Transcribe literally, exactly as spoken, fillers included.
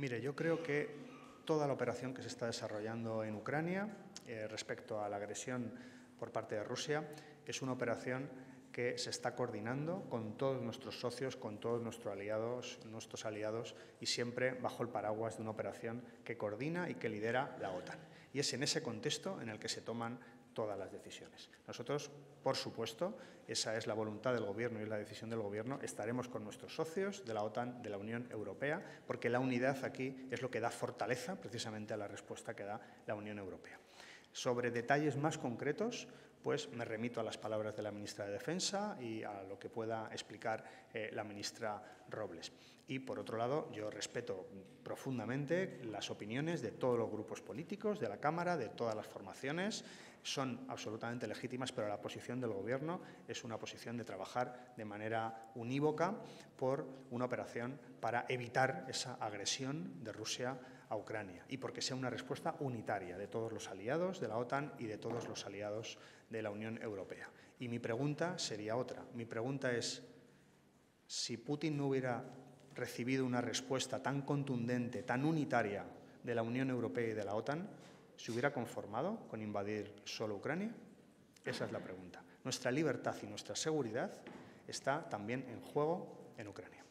Mire, yo creo que toda la operación que se está desarrollando en Ucrania eh, respecto a la agresión por parte de Rusia es una operación que se está coordinando con todos nuestros socios, con todos nuestros aliados, nuestros aliados y siempre bajo el paraguas de una operación que coordina y que lidera la OTAN. Y es en ese contexto en el que se toman todas las decisiones. Nosotros, por supuesto, esa es la voluntad del Gobierno y es la decisión del Gobierno, estaremos con nuestros socios de la OTAN, de la Unión Europea, porque la unidad aquí es lo que da fortaleza precisamente a la respuesta que da la Unión Europea. Sobre detalles más concretos, pues me remito a las palabras de la ministra de Defensa y a lo que pueda explicar eh, la ministra Robles. Y, por otro lado, yo respeto profundamente las opiniones de todos los grupos políticos, de la Cámara, de todas las formaciones. Son absolutamente legítimas, pero la posición del Gobierno es una posición de trabajar de manera unívoca por una operación para evitar esa agresión de Rusia a Ucrania y porque sea una respuesta unitaria de todos los aliados de la OTAN y de todos los aliados de la Unión Europea. Y mi pregunta sería otra. Mi pregunta es, si Putin no hubiera recibido una respuesta tan contundente, tan unitaria de la Unión Europea y de la OTAN, ¿se hubiera conformado con invadir solo Ucrania? Esa es la pregunta. Nuestra libertad y nuestra seguridad está también en juego en Ucrania.